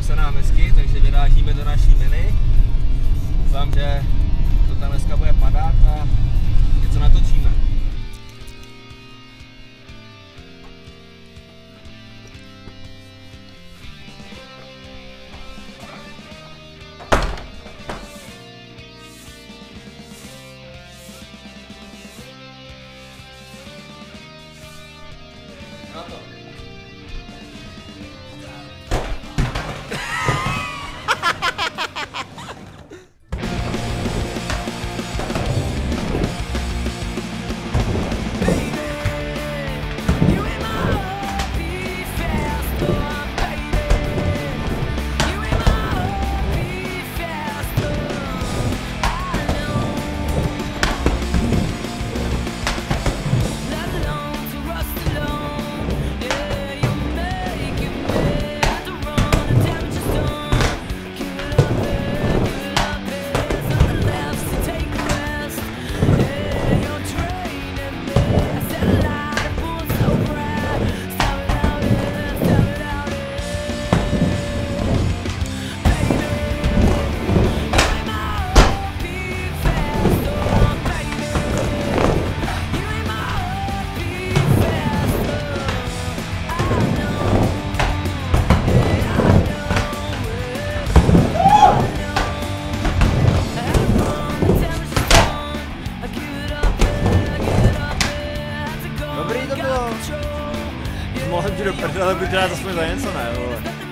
Dařilo se nám hezky, takže vyrážíme do naší miny. Doufám, že to tam dneska bude padat a něco natočíme. Na to. Dobrý to bylo. Mohl ti do prdele, by teda aspoň za něco, ne, vole.